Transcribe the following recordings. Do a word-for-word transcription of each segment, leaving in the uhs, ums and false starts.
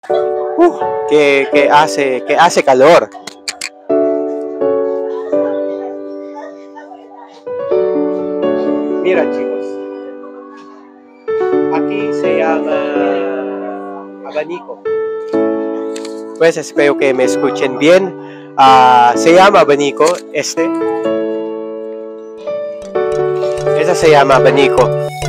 Uh, que, que hace, que hace calor. Mira chicos, aquí se llama abanico. Pues espero que me escuchen bien. Uh, se llama abanico este. Esa se llama abanico.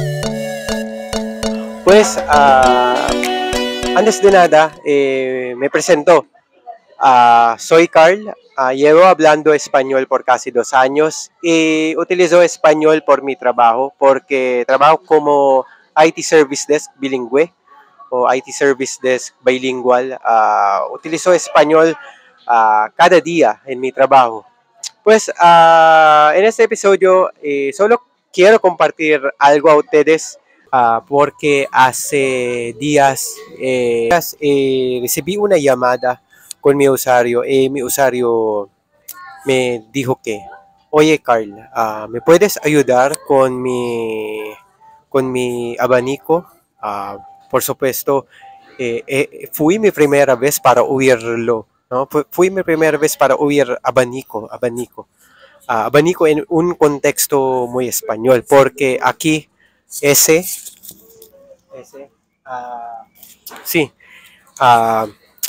Pues uh, antes de nada eh, me presento. Uh, soy Carl. Uh, llevo hablando español por casi dos años y utilizo español por mi trabajo porque trabajo como I T Service Desk bilingüe o I T Service Desk bilingual. Uh, utilizo español uh, cada día en mi trabajo. Pues uh, en este episodio eh, solo quiero compartir algo a ustedes uh, porque hace días eh, eh, recibí una llamada con mi usuario y mi usuario me dijo que, oye Carl, uh, ¿me puedes ayudar con mi, con mi abanico? Uh, por supuesto, eh, eh, fui mi primera vez para oírlo, ¿no? Fui, fui mi primera vez para oír abanico, abanico. Uh, abanico en un contexto muy español, porque aquí ese, ese, uh, sí, uh,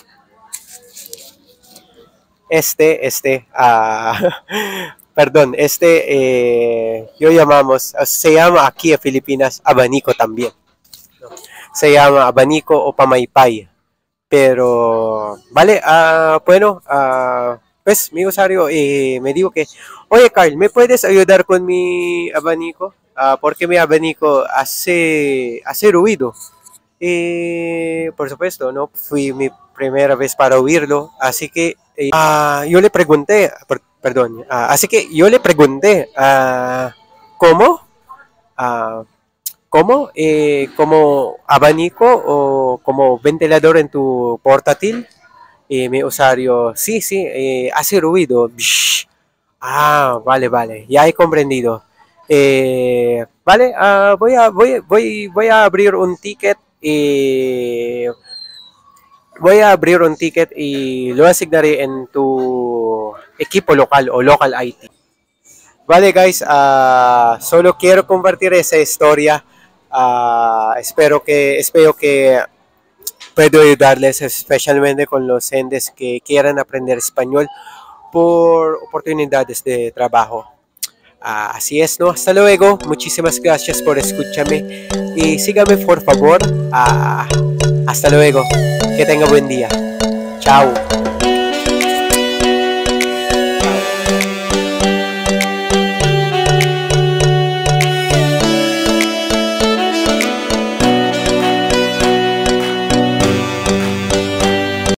este, este, uh, perdón, este, eh, yo llamamos, se llama aquí en Filipinas abanico también, ¿no? Se llama abanico o pamaypay, pero, vale, uh, bueno, uh, pues mi usuario eh, me dijo que, oye Carl, ¿me puedes ayudar con mi abanico? Uh, porque mi abanico hace, hace ruido. Y por supuesto, no fui mi primera vez para oírlo, así que eh, uh, yo le pregunté, per, perdón, uh, así que yo le pregunté, uh, ¿cómo? Uh, ¿Cómo? Eh, ¿Como abanico o como ventilador en tu portátil? Y mi usuario, sí, sí, eh, hace ruido. Bsh. Ah, vale, vale, ya he comprendido. Eh, vale, uh, voy, a, voy, voy, voy a abrir un ticket y voy a abrir un ticket y lo asignaré en tu equipo local o local I T. Vale, guys, uh, solo quiero compartir esa historia. Uh, espero que espero que puedo ayudarles, especialmente con los entes que quieran aprender español por oportunidades de trabajo. Uh, así es, ¿no? Hasta luego. Muchísimas gracias por escucharme y síganme, por favor. Uh, hasta luego. Que tenga buen día. Chao.